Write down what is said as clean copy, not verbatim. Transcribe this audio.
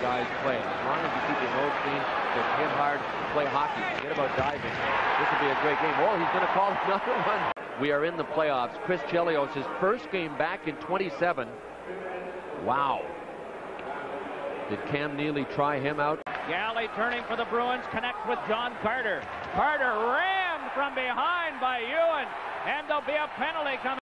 guys play. As long as you keep your nose clean, just hit hard, play hockey. Forget about diving. This will be a great game. Oh, he's going to call another one. We are in the playoffs. Chris Chelios, his first game back in 27. Wow. Did Cam Neely try him out? Galley turning for the Bruins, connects with John Carter. Carter rammed from behind by Ewan, and there'll be a penalty coming.